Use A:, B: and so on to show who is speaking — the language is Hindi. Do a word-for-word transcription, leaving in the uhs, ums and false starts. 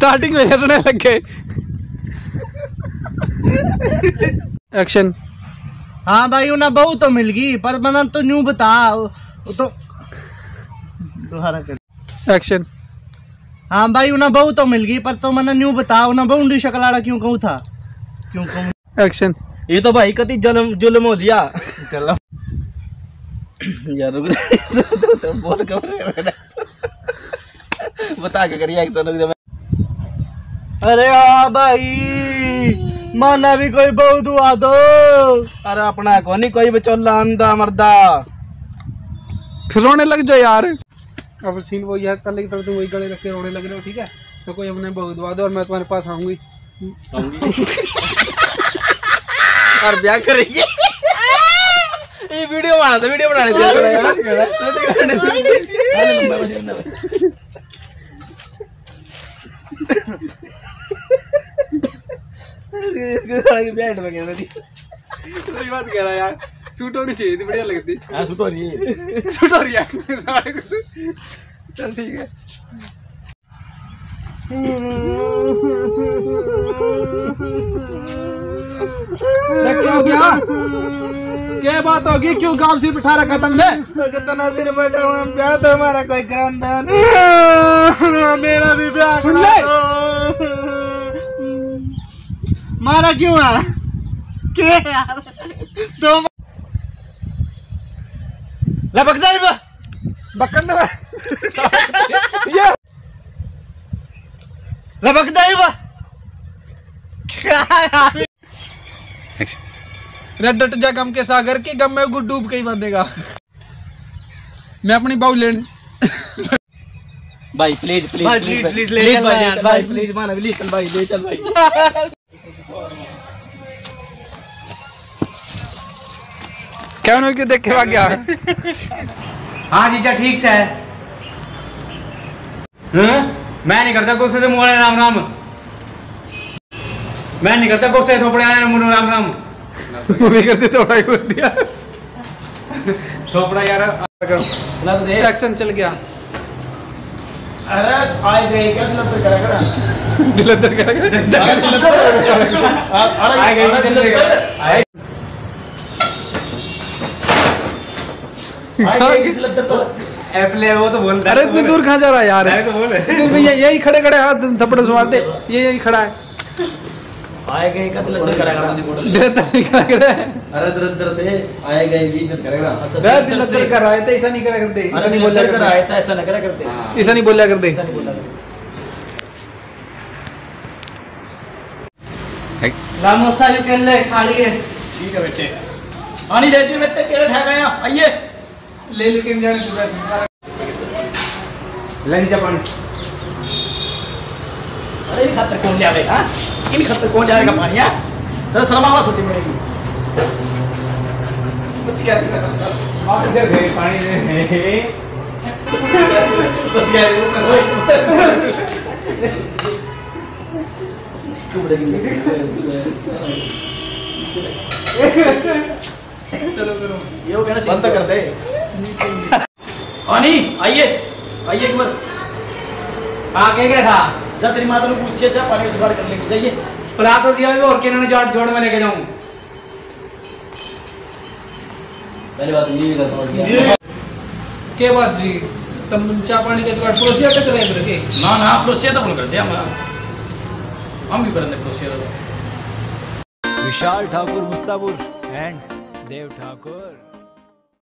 A: स्टार्टिंग में हंसने लग गए। एक्शन।
B: हाँ भाई उन्हें बहू तो मिल गई पर मना तो न्यू बता तो दोबारा कर।
A: एक्शन।
B: हाँ भाई उन्हें बहू तो मिल गई पर तो मना न्यू बता उन्हें बहुंडी शकलाड़ा क्यों कहूँ था क्यों कहूँ।
A: एक्शन।
B: ये तो भाई कति जन्म जुल्म हो लिया। चलो यार तो बोल कर बता के करिए एक तो। अरे हाँ भाई माना भी कोई बहु दुआ दो। अरे अपना को नहीं कोई बचोला अंधा मर्दा।
A: फिर रोने लग जाओ यार। अब सीन वो यार पहले की तरह तुम वही गले रख के रोने लग रहे हो ठीक है। तो कोई हमने बहुत दुआ दो और मैं तुम्हारे पास आऊंगी
B: और ब्याह करेंगे। ये वीडियो बना दो वीडियो बनाने
A: सही बात कह रहा है यार। शूट होनी चाहिए थी बढ़िया लगती।
B: हाँ शूट हो रही है
A: शूट हो रही है चल ठीक है। क्या क्या क्या बात होगी क्यों गांव से बिठा रखा तुमने।
B: कितना सिर बैठा हुआ ब्याह तो हमारा कोई करांदा मेरा भी ब्याह करा मारा क्यों है के यार दो लपकदा ही
A: बक्कन दे ये
B: लपकदा ही क्या यार।
A: रट डट जा गम के सागर के गम में गुड डूब के ही बंदेगा। मैं अपनी बाऊ लेन
B: भाई प्लीज प्लीज भाई प्लीज प्लीज ले चल भाई भाई प्लीज माना प्लीज चल भाई ले चल भाई।
A: क्या उन्होंने क्यों देख के भाग गया।
C: हाँ जीजा ठीक से है। हाँ? मैं नहीं करता गुस्से से मुँह राम राम। मैं नहीं करता गुस्से से थोपड़े आने मुँह राम राम।
A: मम्मी करते थोड़ा ही बोल दिया।
C: थोपड़ा यार
A: चला तो दे। एक्शन चल गया।
C: अरे आए गए क्या दिलतर करा करा
A: दिलतर करा करा
C: आए गए दिलतर करा आए एप्ले वो तो बोल।
A: अरे इतनी दूर कहाँ जा रहा है यार।
C: तो बोल
A: भैया यही खड़े खड़े हाथ थप्पड़ से मारते ये यही खड़ा है।
C: आए गए का दिलतर करा करा
A: दिलतर नहीं करा कर
C: अरे दिलतर से आए गए की इज्जत करेगा। अच्छा
A: दिलतर कर रहा है तो ऐसा नहीं करा करते। ऐसा नहीं बोला
C: कर रहा है तो ऐसा नहीं करा करते।
A: ऐसा नहीं बोला करते।
C: ऐसा नहीं बोला करते।
B: लामोसा यू कर ले खा लिए।
C: ठीक है बच्चे आनी लेची बेटे केड़े ठा गए आइए
A: ले लेके जाने पूरा
C: ले लीजिए पानी। अरे इन खातर कौन ले आवेगा इन खातर कौन ले आवेगा पानी यार तेरा शर्म आवा छोटी पड़ेगी।
B: क्या
C: मार दे गए पानी दे
B: क्या
A: चलो करो
C: ये हो गया ना बंद कर दे। आनी आइए आइए एक बार। हाँ क्या क्या था जा तेरी माता ने पूछे अच्छा पानी जुगाड़ कर लेंगे जाइए पला तो दिया और के ना जोड़ जोड़ में लेके जाऊं। पहली बात ये था
A: के बात जी तम चा पानी के जुगाड़ प्रोसिया के तरह कर के
C: ना ना प्रोसिया तो बोल करते हम हम भी करेंगे प्रोसिया।
D: विशाल ठाकुर मुस्तापुर एंड देव ठाकुर।